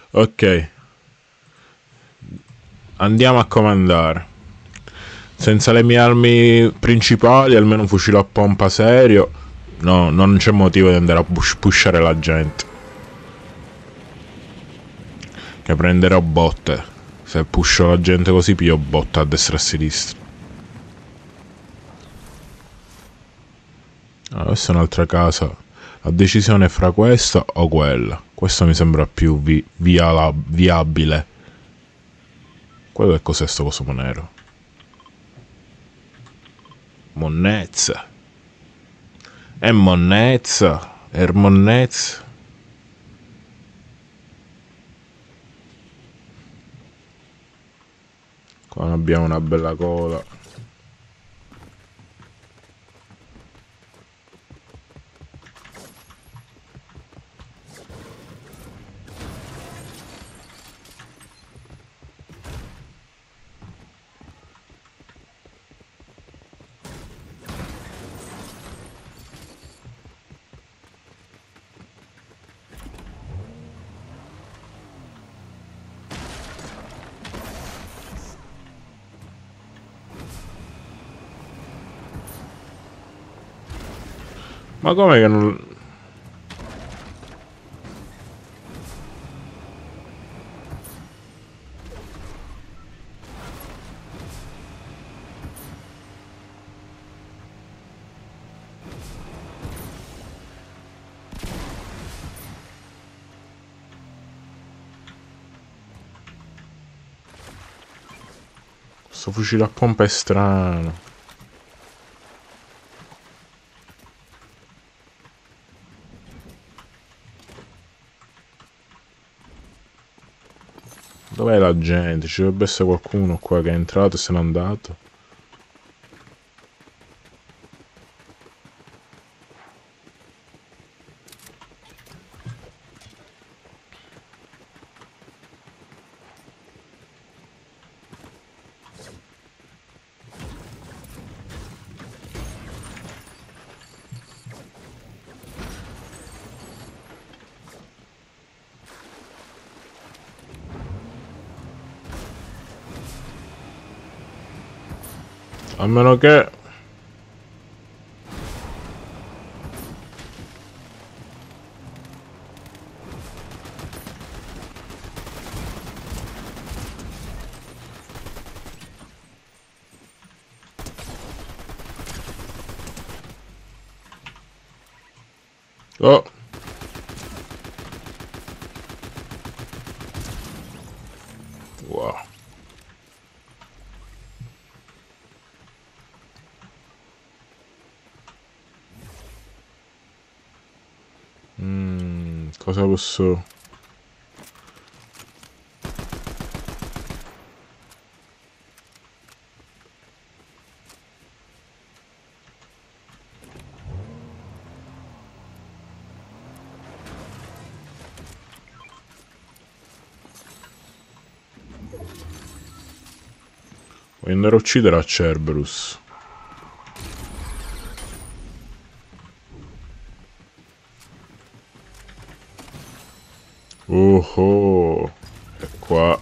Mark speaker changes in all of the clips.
Speaker 1: Ok, andiamo a comandare. Senza le mie armi principali, almeno un fucile a pompa serio, no, non c'è motivo di andare a pushare la gente. Che prenderò botte. Se pusho la gente così piglio botte a destra e a sinistra. Allora, questa è un'altra casa. La decisione è fra questa o quella. Questa mi sembra più viabile. Quello è cos'è sto coso nero? Monnezza. È monnezza. È monnezza. Qua abbiamo una bella cola. Ma come che non... Sto fucile a pompa è strano. Dov'è la gente? Ci dovrebbe essere qualcuno qua che è entrato e se n'è andato. A meno che... Oh! Wow. Cosa posso... Voglio andare a uccidere a Cerberus. Oh, è qua.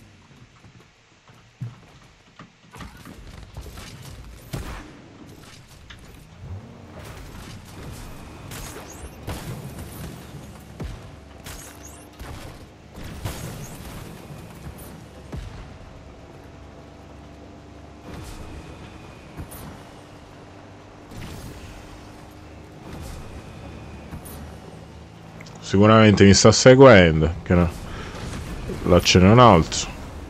Speaker 1: Sicuramente mi sta seguendo. Che no? Là ce n'è un altro.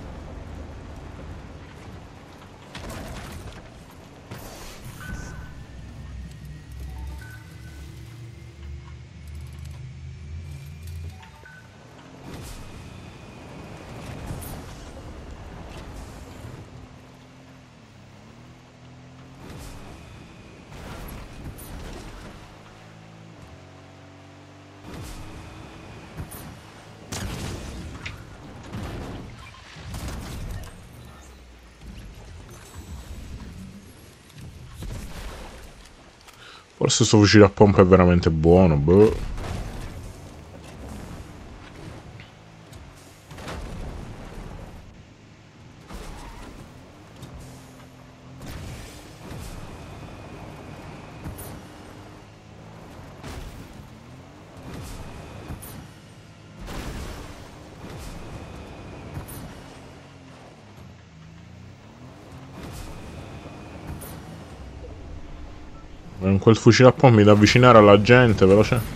Speaker 1: Forse sto fucile a pompa è veramente buono, boh. Con quel fucile a pompi da avvicinare alla gente, veloce.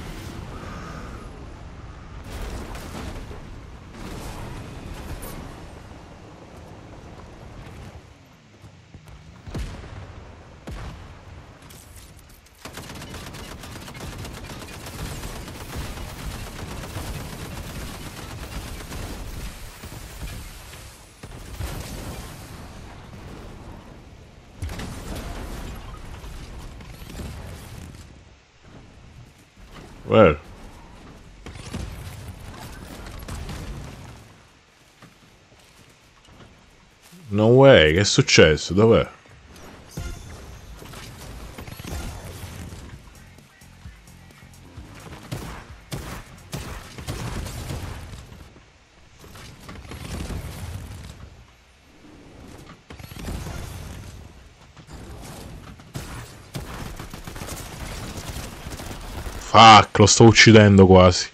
Speaker 1: Well. No way, che è successo? Dov'è? Fuck, lo sto uccidendo quasi.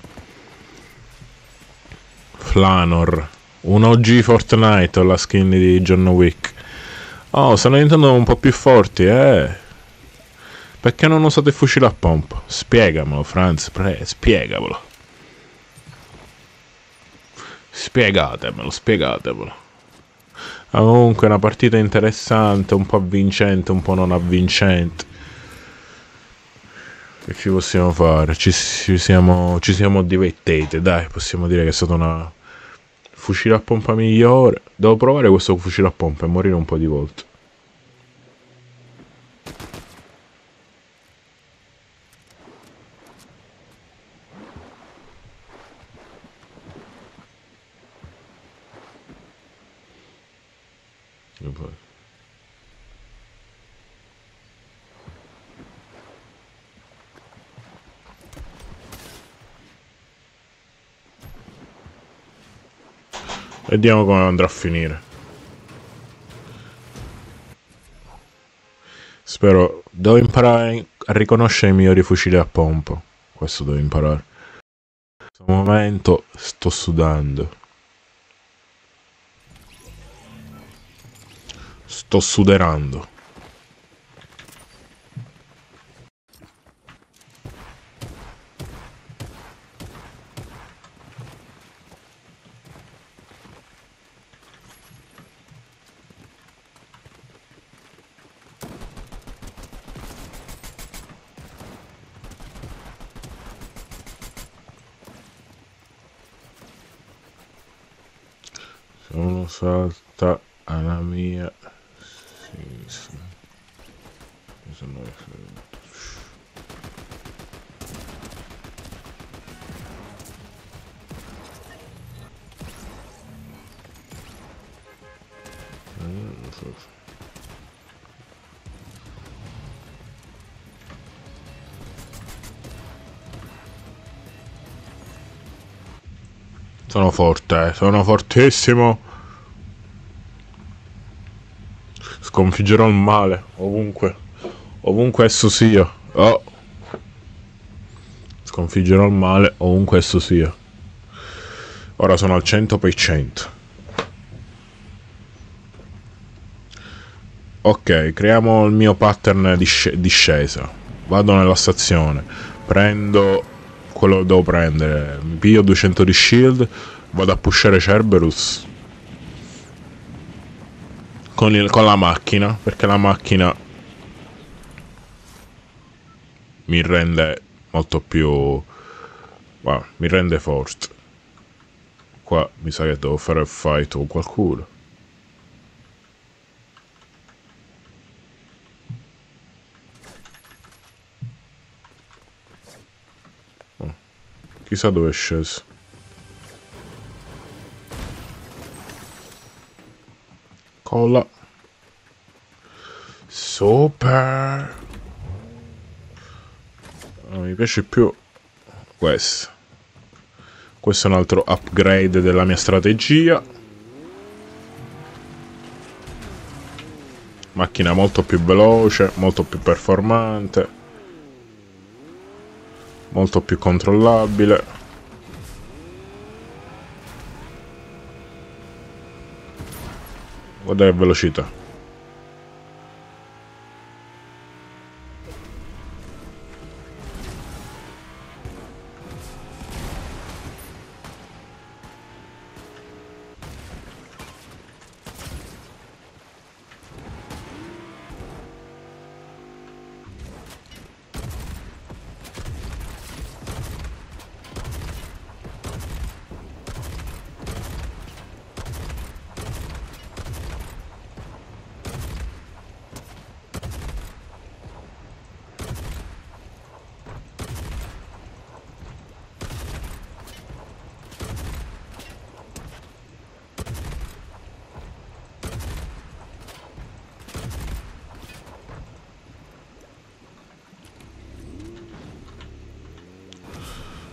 Speaker 1: Flanor. Un OG Fortnite o la skin di John Wick. Oh, stanno diventando un po' più forti, eh. Perché non usate il fucile a pompa? Spiegamelo, Franz, spiegamelo. Spiegatemelo. Ah, comunque è una partita interessante, un po' avvincente, un po' non avvincente. Che ci possiamo fare? Ci siamo divertiti, dai, possiamo dire che è stata una fucile a pompa migliore. Devo provare questo fucile a pompa e morire un po' di volte. Vediamo come andrà a finire. Spero. Devo imparare a riconoscere i migliori fucili a pompa. Questo devo imparare. In questo momento sto sudando. Sto suderando. Sono salta alla mia sinistra. Sono forte, sono fortissimo. Sconfiggerò il male, ovunque. Ovunque esso sia. Oh. Sconfiggerò il male, ovunque esso sia. Ora sono al 100%. Ok, creiamo il mio pattern di discesa. Vado nella stazione. Prendo quello che devo prendere. Mi piglio 200 di shield. Vado a pushare Cerberus con la macchina, perché la macchina mi rende molto più... Wow, mi rende forte. Qua mi sa che devo fare il fight con qualcuno. Oh, chissà dove è sceso. Colla. Super. Non mi piace più questo. Questo è un altro upgrade della mia strategia. Macchina molto più veloce, molto più performante, molto più controllabile. Guarda che velocità.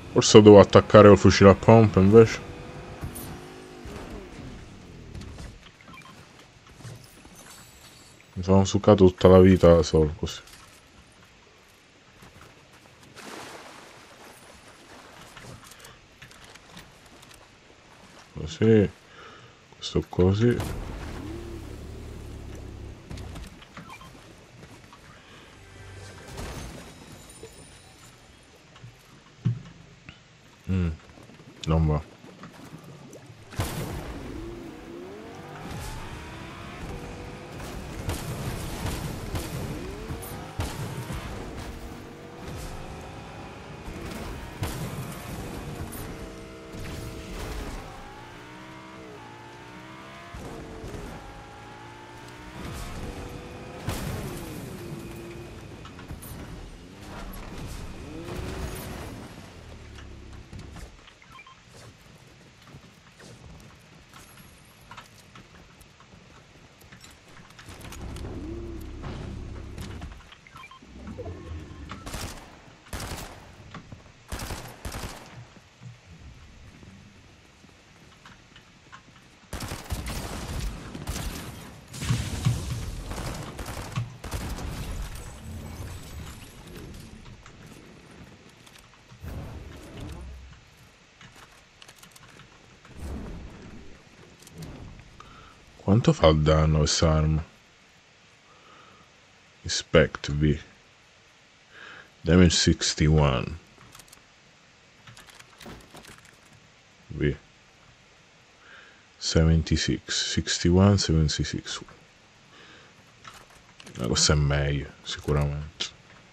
Speaker 1: Forse devo attaccare col fucile a pompa invece. Mi sono succato tutta la vita da solo così. Così. Questo così. Non va. Quanto fa il danno quest'arma? Inspect V. Damage 61. V. 76. 61, 76. Questa è meglio, sicuramente.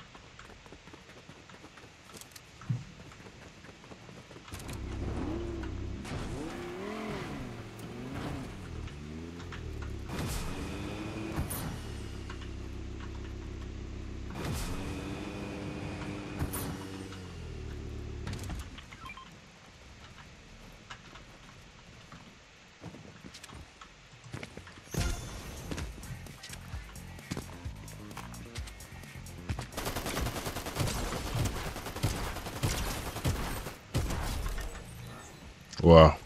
Speaker 1: Wow.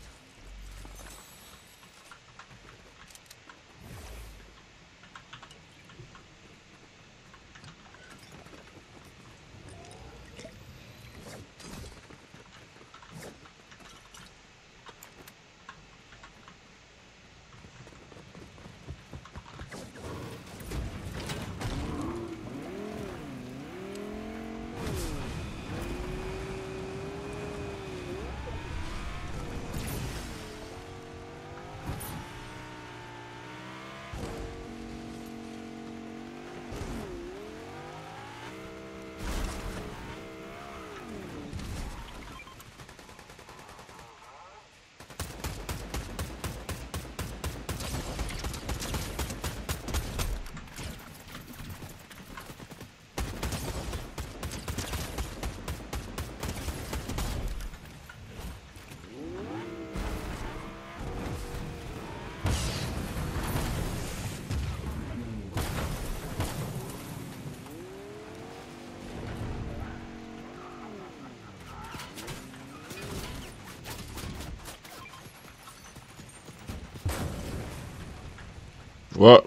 Speaker 1: What?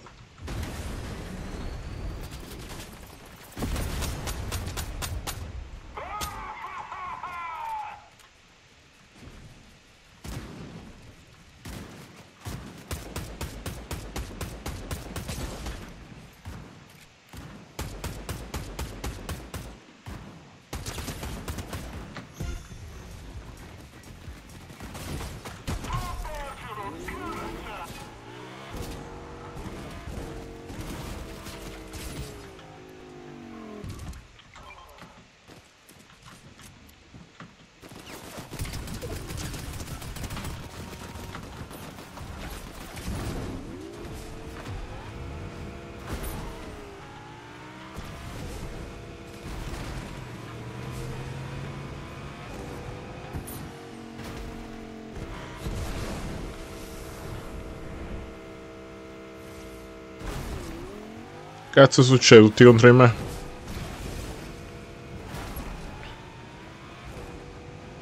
Speaker 1: Cazzo succede? Tutti contro di me?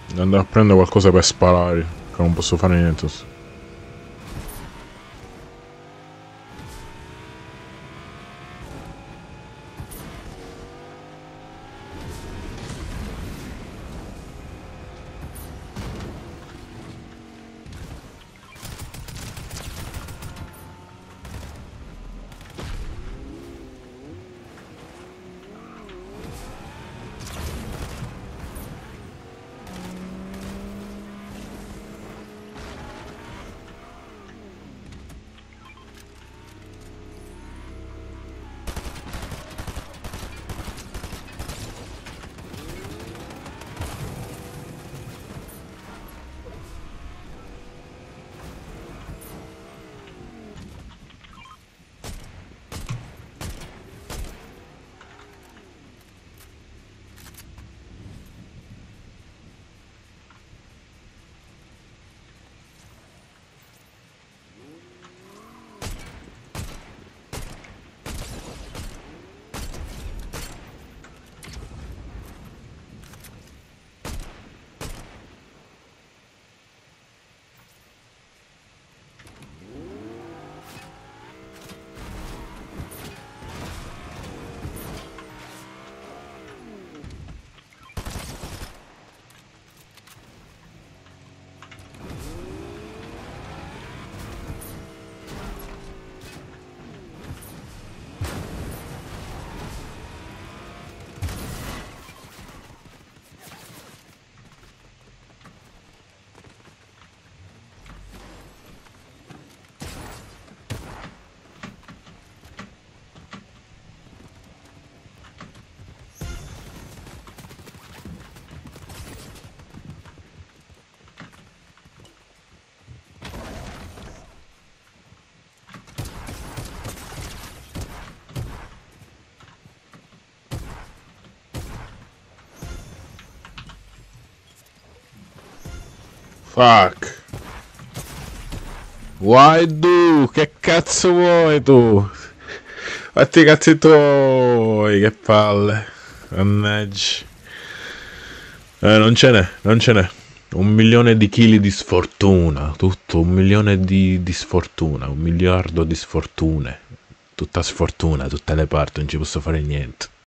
Speaker 1: Andare a prendere qualcosa per sparare, che non posso fare niente. Fuck. Vuoi tu? Che cazzo vuoi tu? Fatti i cazzi tuoi, che palle. Mannaggia. Non ce n'è, non ce n'è. 1 milione di chili di sfortuna. Tutto, 1 milione di sfortuna. 1 miliardo di sfortune. Tutta sfortuna, tutte le parti, non ci posso fare niente.